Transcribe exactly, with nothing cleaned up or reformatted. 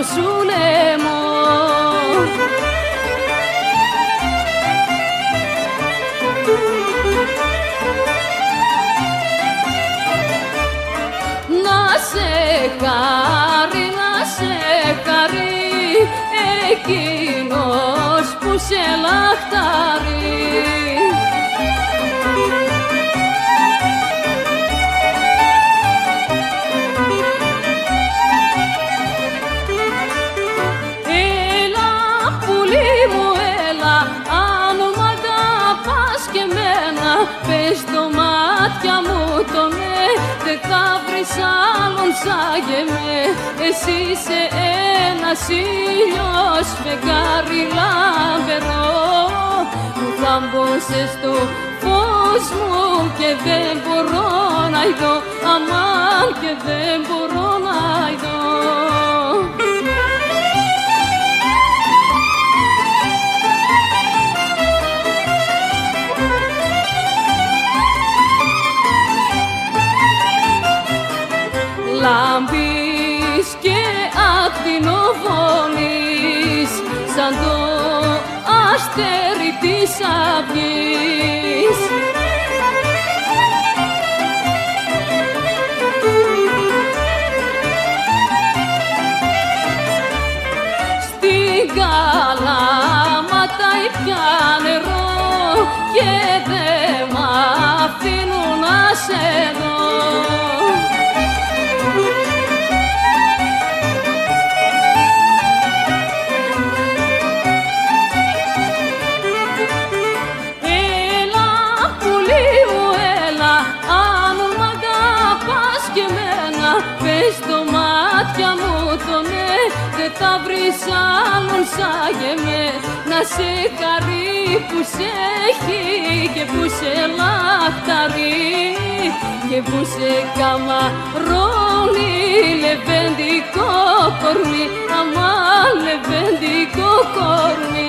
σου λαιμό. Να σε χαρεί, να σε χαρεί εκείνος που σε λαχταρεί. Έλα πουλί μου έλα, αν μ' αγαπάς και εμένα, πες το μάτια μου το ναι, δεν θα βρεις άλλον σαν και με. Εσύ είσαι ένας ήλιος φεγγάρι λαμπερό, που θάμπωσες στο φως μου και δεν μπορώ να ειδώ, αμάν και δεν μπορώ να ειδώ. Λάμπεις και ακτινοβολείς σαν το αστέρι της αυγής. Στην Καλαμάτα ήπια νερό και δεν μ' αφήνουν να σε δω. Πες το μάτια μου το ναι, δεν θα βρεις άλλον σαν και με. Να σε χαρεί που σε έχει και που σε λαχταρεί και που σε καμαρώνει λεβέντικο κορμί, αμά λεβέντικο κορμί.